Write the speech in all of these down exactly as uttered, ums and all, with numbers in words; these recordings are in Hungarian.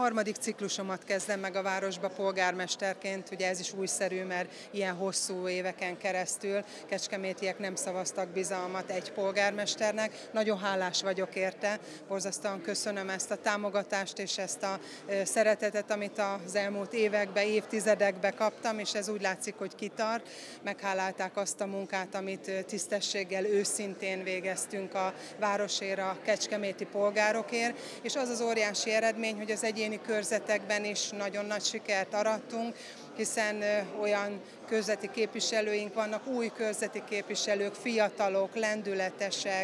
harmadik ciklusomat kezdem meg a városba polgármesterként, ugye ez is újszerű, mert ilyen hosszú éveken keresztül kecskemétiek nem szavaztak bizalmat egy polgármesternek. Nagyon hálás vagyok érte, borzasztóan köszönöm ezt a támogatást és ezt a szeretetet, amit az elmúlt években, évtizedekben kaptam, és ez úgy látszik, hogy kitart. Meghálálták azt a munkát, amit tisztességgel, őszintén végeztünk a városért, a kecskeméti polgárokért, és az az óriási eredmény, hogy az egyéni körzetekben is nagyon nagy sikert arattunk, hiszen olyan körzeti képviselőink vannak, új körzeti képviselők, fiatalok, lendületesek,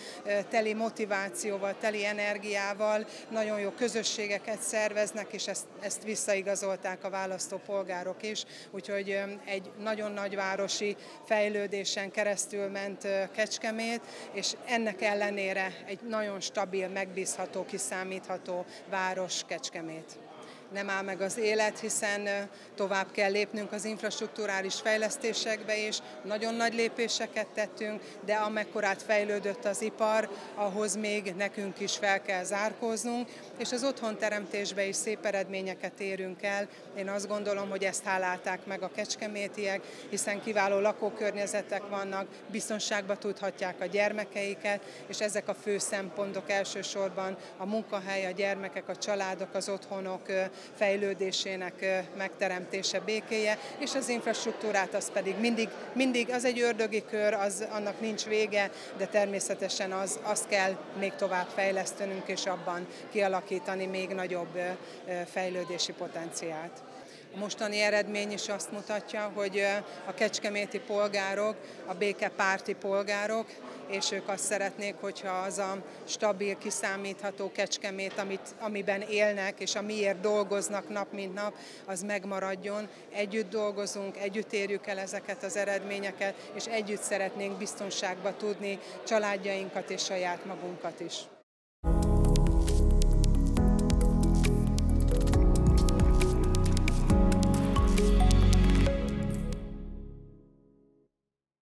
teli motivációval, teli energiával, nagyon jó közösségeket szerveznek, és ezt, ezt visszaigazolták a választópolgárok is, úgyhogy egy nagyon nagyvárosi fejlődésen keresztül ment Kecskemét, és ennek ellenére egy nagyon stabil, megbízható, kiszámítható város Kecskemét. Nem áll meg az élet, hiszen tovább kell lépnünk az infrastrukturális fejlesztésekbe is. Nagyon nagy lépéseket tettünk, de amekkorát fejlődött az ipar, ahhoz még nekünk is fel kell zárkóznunk, és az otthonteremtésbe is szép eredményeket érünk el. Én azt gondolom, hogy ezt hálálták meg a kecskemétiek, hiszen kiváló lakókörnyezetek vannak, biztonságba tudhatják a gyermekeiket, és ezek a fő szempontok elsősorban a munkahely, a gyermekek, a családok, az otthonok fejlődésének megteremtése, békéje, és az infrastruktúrát az pedig mindig, mindig az egy ördögi kör, az, annak nincs vége, de természetesen az, azt kell még tovább fejlesztenünk, és abban kialakítani még nagyobb fejlődési potenciált. A mostani eredmény is azt mutatja, hogy a kecskeméti polgárok, a békepárti polgárok, és ők azt szeretnék, hogyha az a stabil, kiszámítható Kecskemét, amit, amiben élnek, és amiért dolgoznak nap mint nap, az megmaradjon. Együtt dolgozunk, együtt érjük el ezeket az eredményeket, és együtt szeretnénk biztonságba tudni családjainkat és saját magunkat is.